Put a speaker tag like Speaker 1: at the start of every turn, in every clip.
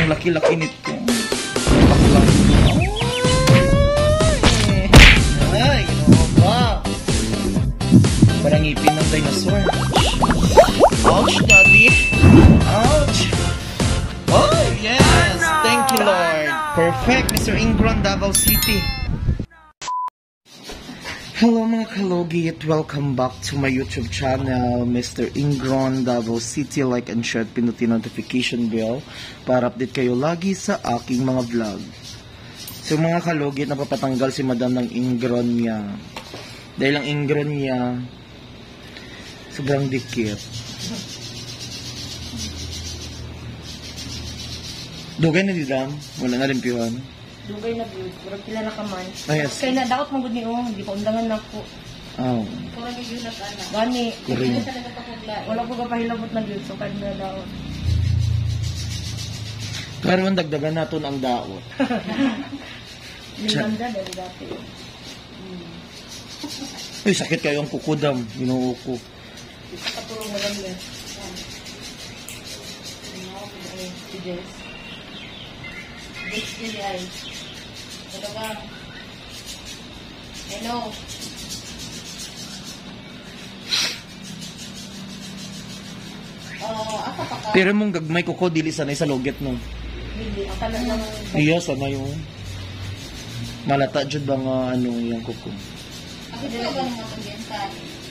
Speaker 1: Ang laki-laki nito. Baklang. Ay, ginawa ba? Parang ngipin ng dinosaur. Ouch, daddy. Ouch. Oh, yes. Thank you, Lord. Perfect, Mr. Ingron, Davao City. Hello mga kalogi at welcome back to my YouTube channel, Mr. Ingron, Davao City. Like and share at pinutin notification bell para update kayo lagi sa aking mga vlog. So mga kalogi, napapatanggal si Madam ng Ingron niya. Dahil ang Ingron niya, sobrang dikit. Dugay na di dam? Wala na rin piyuhan.
Speaker 2: Dugay na good. Murag pila na ka man.
Speaker 1: Ay, yes.
Speaker 2: Kaya na, dapat magod ni hindi pa undangan na ko.
Speaker 1: Oh.
Speaker 2: Kurang yung yun na sana. Gani.
Speaker 1: Kuring.
Speaker 2: Wala ko kapahilabot na yun, so kaya na daot.
Speaker 1: Pero man dagdagan natin ang daot.
Speaker 2: Nilanda dahil dati.
Speaker 1: Ay, sakit kayo ang kukudam. Ginuo ko.
Speaker 2: Kapurong mo lang yan. Si Jess. Jess yun ay. Ito ka. I know. Asa pa ka?
Speaker 1: Pero mong gagmay kuko, dili sanay sa loget no.
Speaker 2: Hindi. Akala lang.
Speaker 1: Iya, sanay yung malata jud ba nga ano yung kuko.
Speaker 2: Ako dito ba naman ang gensan?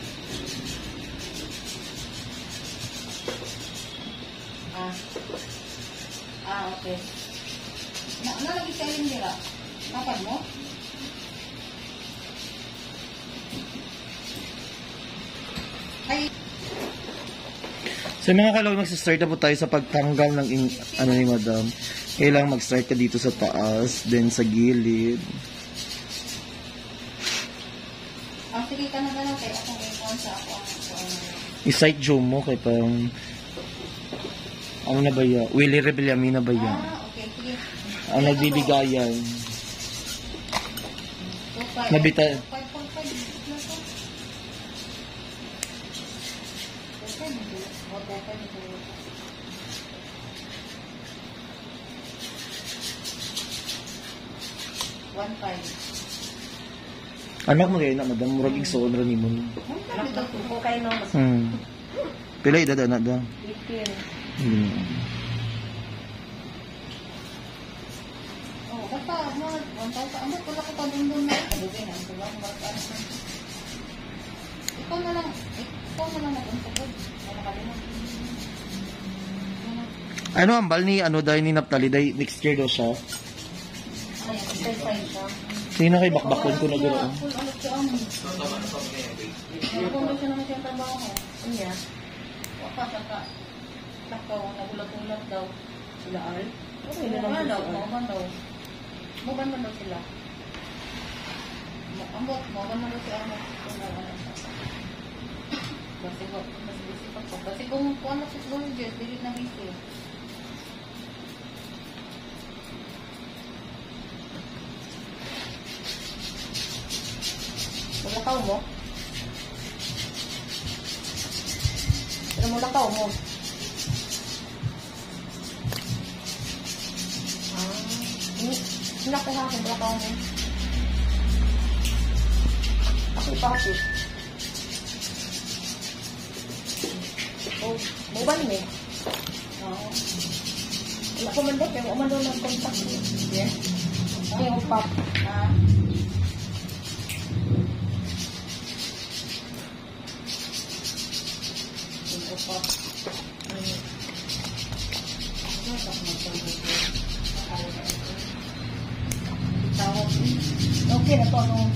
Speaker 2: Okay. Nalagi kayo yung nila? Kapag mo? Ay.
Speaker 1: So mga kalawin, mag-start na po tayo sa pagtanggal ng ano ni Madam. Kailangan mag-start ka dito sa taas, then sa gilid.
Speaker 2: Sige ka na gano'n kaya akong ipon sa ako.
Speaker 1: I-site zoom mo kay parang ano na ba yan? Willie Rebellami na ba yan?
Speaker 2: Okay. Sige.
Speaker 1: Ang nagbibigayan. Nabita. 1.5. Anak mo kayo na, Madam. Murag igsoon rin mo.
Speaker 2: Anak na tuko kayo no?
Speaker 1: Pila edad anak da?
Speaker 2: 18. Basta, mga 1,000. Ano, wala ko pa dun na. Adubi na. Ikaw na lang nag-unsagod. Wala ka din.
Speaker 1: Ano ang bal ni ano dahil ni Naptali dahil next year daw siya? Sino kay bakbakon ko na ganoon?
Speaker 2: Kung siya naman siyang trabaho mo, niya, waka ka, nakaw, nagulat-ulat daw sila Al. Mauban daw. Mauban man daw sila. Mauban man daw si Armo. Kasi kung ano si Gorgeous, dilit na busy. Mulakaw mo? Pero mulakaw mo? Hinak ko sa akin, mulakaw mo. Ako ipakit. Buban mo? Wala ko man doon, pero umano ng contact mo. Yeah? Yung pop. Okay na to, no?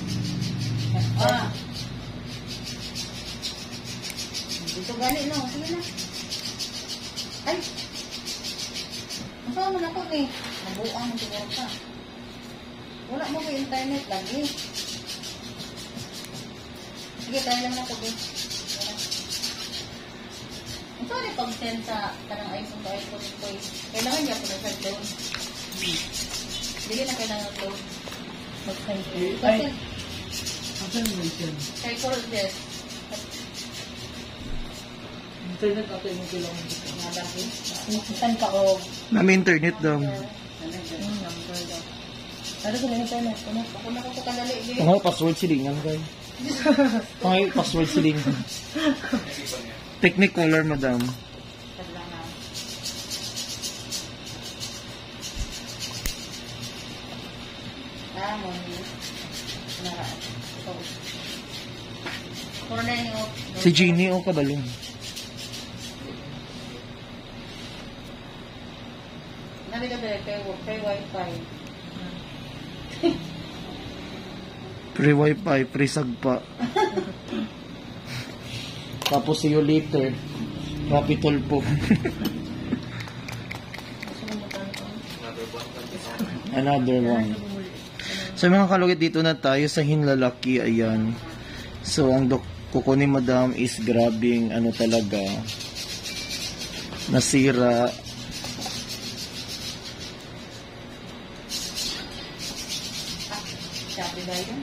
Speaker 2: Dito gani, no? Sige na. Ay! Masama mo na ko, eh. Nabuang mo siguro ka. Wala mo ko internet lagi. Sige, tayo lang na ko, eh. Ito rin pag-send sa kanang iPhone to iPhone ko, eh. Kailangan niya ko na sa doon. Hindi na kailangan close. Mag-send ko. Kasi,
Speaker 3: asan mo yun?
Speaker 2: kay Cordes.
Speaker 3: Internet natin yung kailangan dito.
Speaker 2: Malaki. Saan ka o?
Speaker 1: Nami internet daw.
Speaker 2: Number daw. Ano sa internet? Ako na ko kalali.
Speaker 1: Pangay password silingan kay. Pangay password silingan. Technicolor, madam.
Speaker 2: Kadlang na. Mo ni. Nara. Puro na yung...
Speaker 1: Si Jeannie o kabalong.
Speaker 2: Nalika dahil kay wifi.
Speaker 1: Free wifi, free sagpa. Tapos see you later. Rapitol po. Another one. So mga kalugit, dito na tayo sa hinlalaki. Ayan. So ang kuko ni madam is grabbing ano talaga. Nasira.
Speaker 2: Sabi ba yun?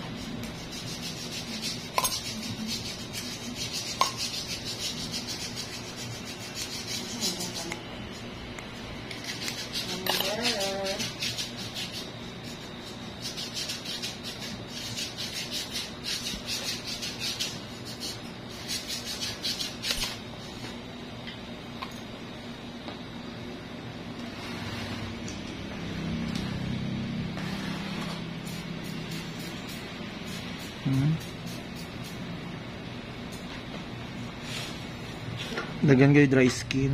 Speaker 1: Dagan kayo dry skin.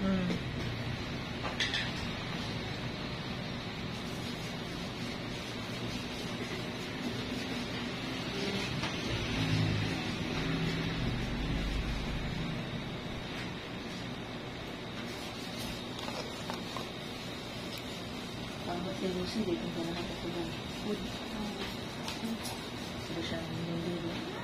Speaker 2: Pagod si Lucy, dito ka na nakatulang. Sila siya hindi.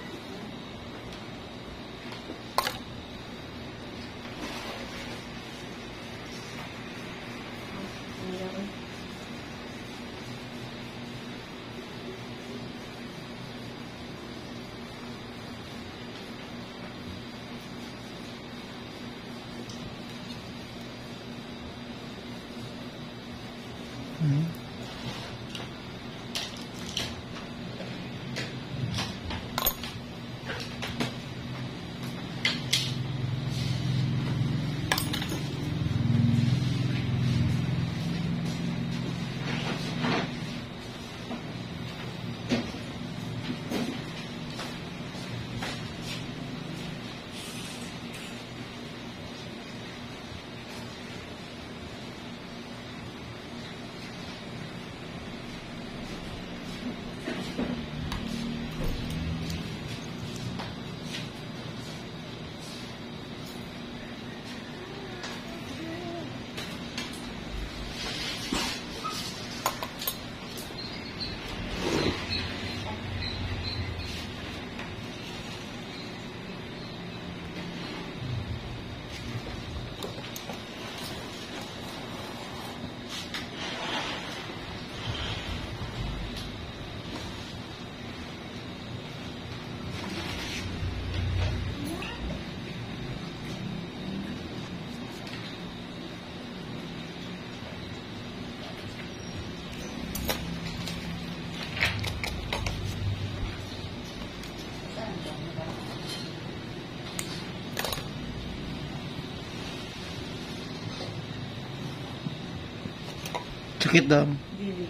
Speaker 1: Sakit daw.
Speaker 2: Dili.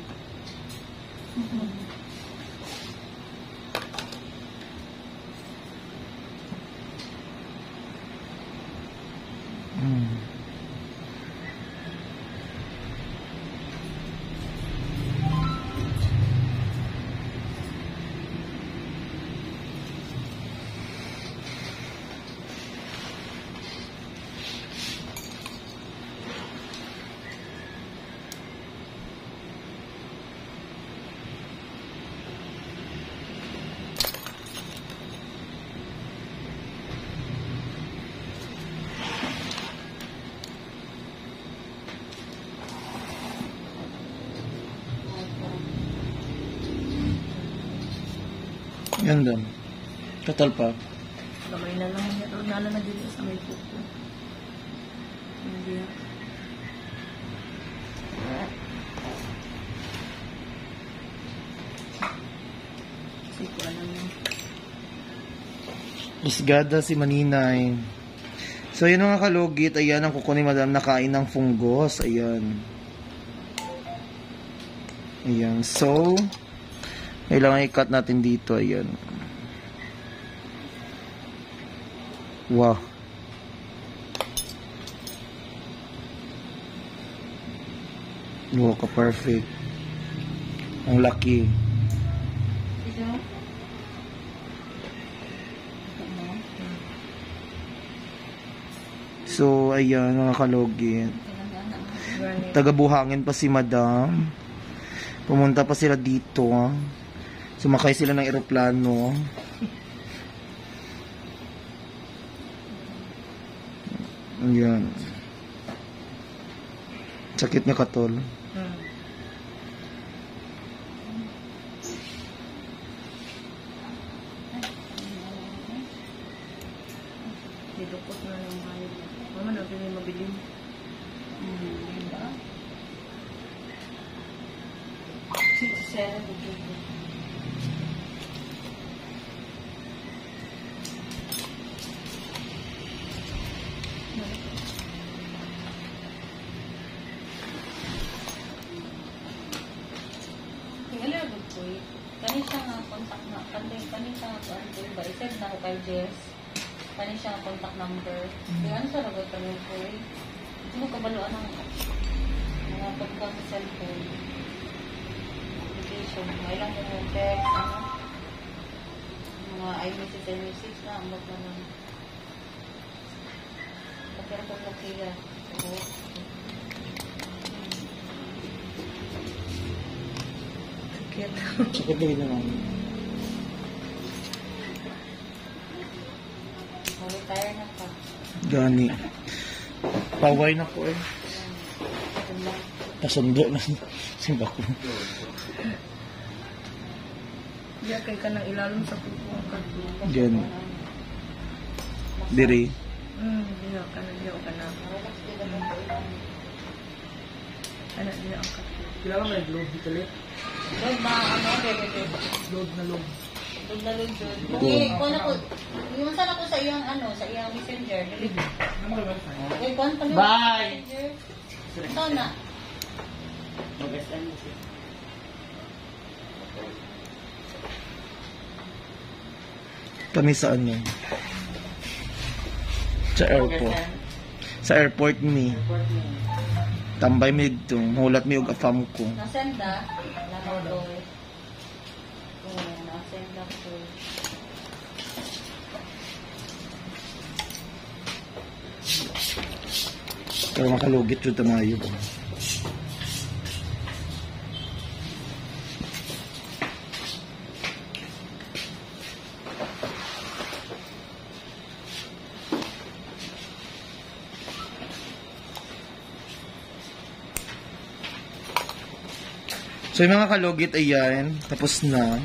Speaker 1: Ganda. Total pa.
Speaker 2: Gamay na lang niya. Nala na dito sa may pupo.
Speaker 1: Usgada si Maninay. So, yun mga kalugit. Ayan ang kuko ni Madam nakain ng funggos. Ayan. Ayan. So, kailangan i-cut natin dito. Ayan. Wow. Wow, ka-perfect. Ang laki. So, ayan mga kalugit. Tagabuhangin pa si Madam. Pumunta pa sila dito. Sumakay sila ng eroplano. Ayan. Sakit na katol.
Speaker 2: Nilukot na lang kayo. Mama, natin yung mabilim. Diba? 67 dito. Tingala ko eh. Kanisa nga contact na. Kanisa nga ko ba? I-send na ako kay Jess. Kanisa nga contact number. Kaya ano sa lagot kami ko eh. Hindi mo kabaluan ng mga pagkang sa cellphone. Application. May lang yung text. Ano? Mga iMessage na. Ang ba't naman. Pagkira ko na kaya.
Speaker 1: Sakit din naman.
Speaker 2: Retire na ka.
Speaker 1: Gani. Paway na ko eh. Pasundo na simba ko.
Speaker 2: Yakay ka ng ilalim sa pupo ka.
Speaker 1: Gani. Diri.
Speaker 2: Diyo ka na. Ano, diyo ka.
Speaker 3: Kailangan may load dito ulit.
Speaker 2: Load na, ano, bebe.
Speaker 3: Load na load.
Speaker 2: Load na load. Okay, kung ako, yung saan ako sa iyong, ano, sa iyong messenger.
Speaker 3: Ano ba ba?
Speaker 2: Okay, kung ano
Speaker 3: Bye!
Speaker 2: messenger. Saan na?
Speaker 3: Mag-SM mo siya.
Speaker 1: Kami sa ano? Sa airport. Sa airport ni. Tambay mi dito. Hulat mi og afam ko.
Speaker 2: Nasend na? Lama ko. Oo, nasend na ko.
Speaker 1: Pero makalugit yun tamayo. So yung mga kalugit, ayan, tapos na.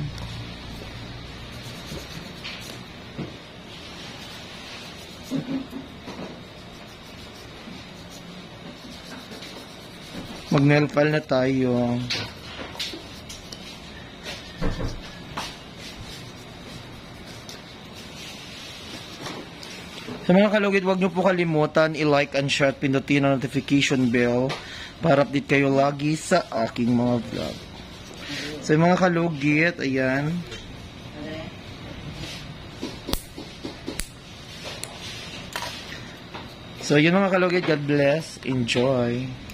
Speaker 1: Mag-nail file na tayo. Sa mga kalugit, huwag niyo po kalimutan i-like and share at pindutin ang notification bell para update kayo lagi sa aking mga vlog. So mga kalugit, ayan. So yun mga kalugit, God bless, enjoy.